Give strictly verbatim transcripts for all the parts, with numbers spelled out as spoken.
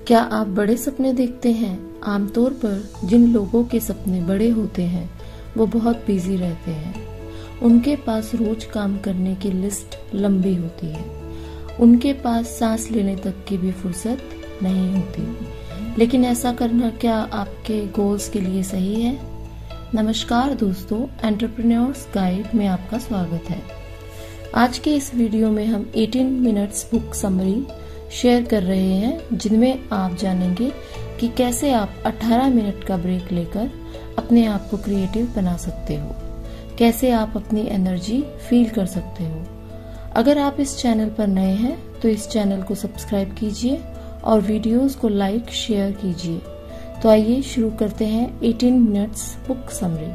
क्या आप बड़े सपने देखते हैं? आमतौर पर जिन लोगों के सपने बड़े होते हैं वो बहुत बिजी रहते हैं। उनके पास रोज काम करने की लिस्ट लंबी होती है। उनके पास सांस लेने तक की भी फुर्सत नहीं होती। लेकिन ऐसा करना क्या आपके गोल्स के लिए सही है? नमस्कार दोस्तों, एंटरप्रेन्योर्स गाइड में आपका स्वागत है। आज के इस वीडियो में हम अठारह मिनट्स बुक समरी शेयर कर रहे हैं, जिनमें आप जानेंगे कि कैसे आप अठारह मिनट का ब्रेक लेकर अपने आप को क्रिएटिव बना सकते हो, कैसे आप अपनी एनर्जी फील कर सकते हो। अगर आप इस चैनल पर नए हैं तो इस चैनल को सब्सक्राइब कीजिए और वीडियोस को लाइक शेयर कीजिए। तो आइए शुरू करते हैं अठारह मिनट्स बुक समरी।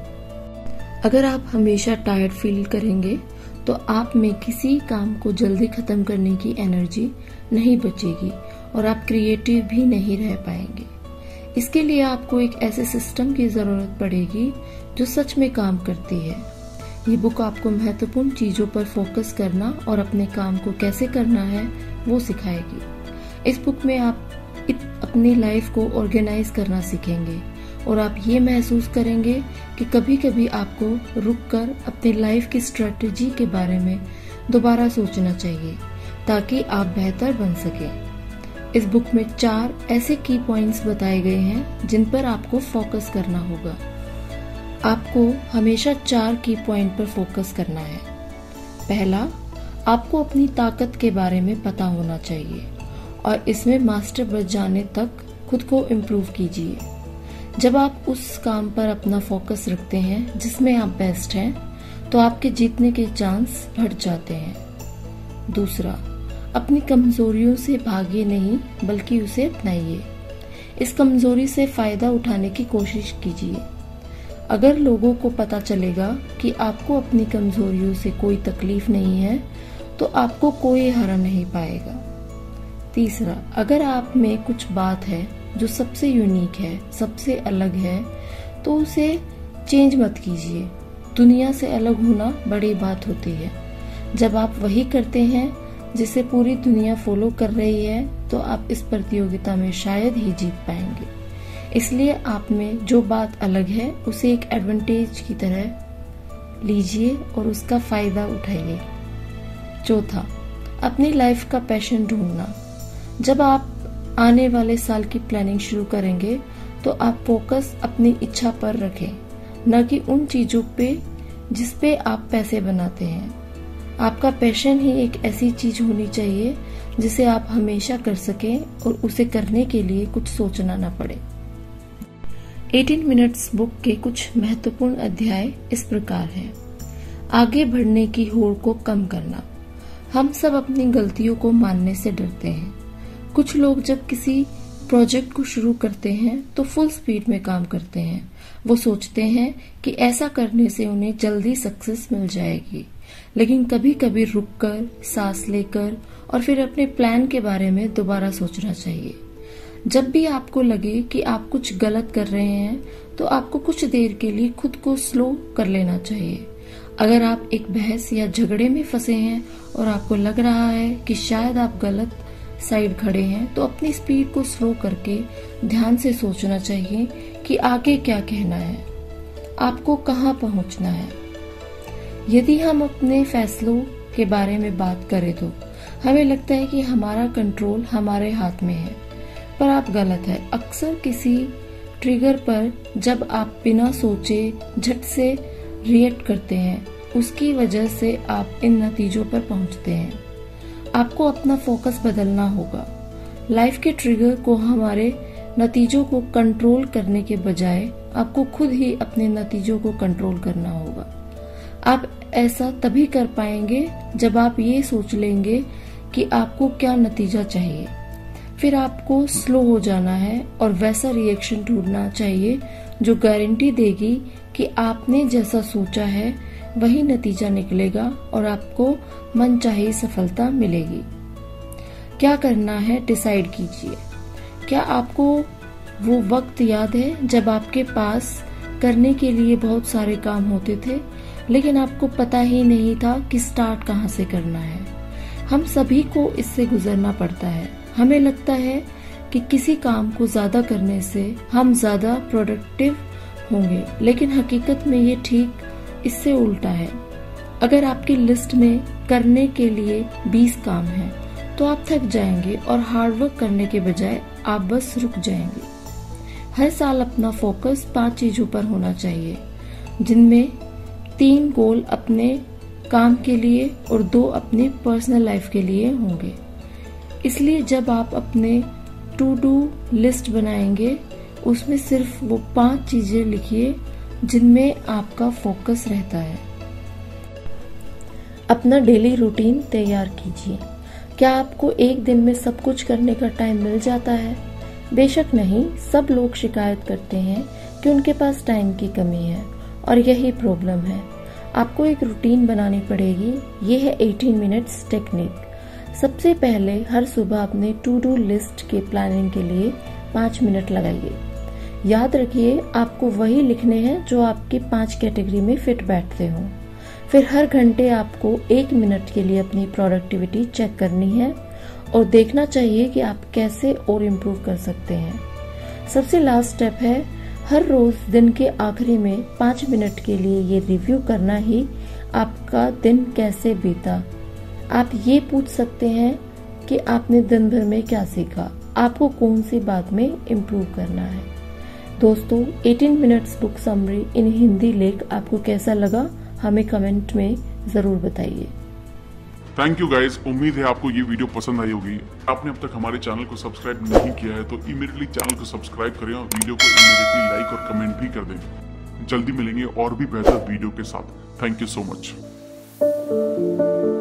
अगर आप हमेशा टायर्ड फील करेंगे तो आप में किसी काम को जल्दी खत्म करने की एनर्जी नहीं बचेगी और आप क्रिएटिव भी नहीं रह पाएंगे। इसके लिए आपको एक ऐसे सिस्टम की जरूरत पड़ेगी जो सच में काम करती है। ये बुक आपको महत्वपूर्ण चीजों पर फोकस करना और अपने काम को कैसे करना है वो सिखाएगी। इस बुक में आप अपनी लाइफ को ऑर्गेनाइज करना सीखेंगे और आप ये महसूस करेंगे कि कभी कभी आपको रुककर अपनी लाइफ की स्ट्रेटजी के बारे में दोबारा सोचना चाहिए ताकि आप बेहतर बन सकें। इस बुक में चार ऐसे की पॉइंट्स बताए गए हैं जिन पर आपको फोकस करना होगा। आपको हमेशा चार की पॉइंट पर फोकस करना है। पहला, आपको अपनी ताकत के बारे में पता होना चाहिए और इसमें मास्टर बन जाने तक खुद को इम्प्रूव कीजिए। जब आप उस काम पर अपना फोकस रखते हैं जिसमें आप बेस्ट हैं, तो आपके जीतने के चांस बढ़ जाते हैं। दूसरा, अपनी कमजोरियों से भागिए नहीं बल्कि उसे अपनाइए। इस कमजोरी से फायदा उठाने की कोशिश कीजिए। अगर लोगों को पता चलेगा कि आपको अपनी कमजोरियों से कोई तकलीफ नहीं है तो आपको कोई हरा नहीं पाएगा। तीसरा, अगर आप में कुछ बात है जो सबसे यूनिक है, सबसे अलग है, तो उसे चेंज मत कीजिए। दुनिया से अलग होना बड़ी बात होती है। जब आप वही करते हैं जिसे पूरी दुनिया फॉलो कर रही है तो आप इस प्रतियोगिता में शायद ही जीत पाएंगे। इसलिए आप में जो बात अलग है उसे एक एडवांटेज की तरह लीजिए और उसका फायदा उठाइए। चौथा, अपनी लाइफ का पैशन ढूंढना। जब आप आने वाले साल की प्लानिंग शुरू करेंगे तो आप फोकस अपनी इच्छा पर रखें, न कि उन चीजों पे जिस पे आप पैसे बनाते हैं। आपका पैशन ही एक ऐसी चीज होनी चाहिए जिसे आप हमेशा कर सकें और उसे करने के लिए कुछ सोचना न पड़े। अठारह मिनट्स बुक के कुछ महत्वपूर्ण अध्याय इस प्रकार हैं। आगे बढ़ने की होड़ को कम करना। हम सब अपनी गलतियों को मानने से डरते हैं। कुछ लोग जब किसी प्रोजेक्ट को शुरू करते हैं तो फुल स्पीड में काम करते हैं। वो सोचते हैं कि ऐसा करने से उन्हें जल्दी सक्सेस मिल जाएगी, लेकिन कभी कभी रुककर सांस लेकर और फिर अपने प्लान के बारे में दोबारा सोचना चाहिए। जब भी आपको लगे कि आप कुछ गलत कर रहे हैं तो आपको कुछ देर के लिए खुद को स्लो कर लेना चाहिए। अगर आप एक बहस या झगड़े में फंसे हैं और आपको लग रहा है कि शायद आप गलत साइड खड़े हैं, तो अपनी स्पीड को स्लो करके ध्यान से सोचना चाहिए कि आगे क्या कहना है, आपको कहां पहुंचना है। यदि हम अपने फैसलों के बारे में बात करें तो हमें लगता है कि हमारा कंट्रोल हमारे हाथ में है, पर आप गलत है। अक्सर किसी ट्रिगर पर जब आप बिना सोचे झट से रिएक्ट करते हैं, उसकी वजह से आप इन नतीजों पर पहुंचते हैं। आपको अपना फोकस बदलना होगा। लाइफ के ट्रिगर को हमारे नतीजों को कंट्रोल करने के बजाय आपको खुद ही अपने नतीजों को कंट्रोल करना होगा। आप ऐसा तभी कर पाएंगे जब आप ये सोच लेंगे कि आपको क्या नतीजा चाहिए। फिर आपको स्लो हो जाना है और वैसा रिएक्शन ढूंढना चाहिए जो गारंटी देगी कि आपने जैसा सोचा है वही नतीजा निकलेगा और आपको मनचाही सफलता मिलेगी। क्या करना है डिसाइड कीजिए। क्या आपको वो वक्त याद है जब आपके पास करने के लिए बहुत सारे काम होते थे लेकिन आपको पता ही नहीं था कि स्टार्ट कहाँ से करना है? हम सभी को इससे गुजरना पड़ता है। हमें लगता है कि किसी काम को ज्यादा करने से हम ज्यादा प्रोडक्टिव होंगे, लेकिन हकीकत में ये ठीक इससे उल्टा है। अगर आपकी लिस्ट में करने के लिए बीस काम हैं, तो आप थक जाएंगे और हार्डवर्क करने के बजाय आप बस रुक जाएंगे। हर साल अपना फोकस पांच चीजों पर होना चाहिए, जिनमें तीन गोल अपने काम के लिए और दो अपनी पर्सनल लाइफ के लिए होंगे। इसलिए जब आप अपने टू डू लिस्ट बनाएंगे, उसमें सिर्फ वो पांच चीजें लिखिए जिनमें आपका फोकस रहता है। अपना डेली रूटीन तैयार कीजिए। क्या आपको एक दिन में सब कुछ करने का टाइम मिल जाता है? बेशक नहीं। सब लोग शिकायत करते हैं कि उनके पास टाइम की कमी है, और यही प्रॉब्लम है। आपको एक रूटीन बनानी पड़ेगी। ये है अठारह मिनट्स टेक्निक। सबसे पहले हर सुबह अपने टू डू लिस्ट के प्लानिंग के लिए पाँच मिनट लगाइए। याद रखिए, आपको वही लिखने हैं जो आपकी पांच कैटेगरी में फिट बैठते हों। फिर हर घंटे आपको एक मिनट के लिए अपनी प्रोडक्टिविटी चेक करनी है और देखना चाहिए कि आप कैसे और इम्प्रूव कर सकते हैं। सबसे लास्ट स्टेप है, हर रोज दिन के आखिरी में पाँच मिनट के लिए ये रिव्यू करना ही आपका दिन कैसे बीता। आप ये पूछ सकते हैं कि आपने दिन भर में क्या सीखा, आपको कौन सी बात में इम्प्रूव करना है। दोस्तों, अठारह minutes book summary in Hindi लेख आपको कैसा लगा, हमें कमेंट में जरूर बताइए। Thank you guys. उम्मीद है आपको ये वीडियो पसंद आई होगी। आपने अब तक हमारे चैनल को सब्सक्राइब नहीं किया है तो इमीडिएटली चैनल को सब्सक्राइब करें और वीडियो को इमीडिएटली लाइक और कमेंट भी कर दें। जल्दी मिलेंगे और भी बेहतर वीडियो के साथ। Thank you so much.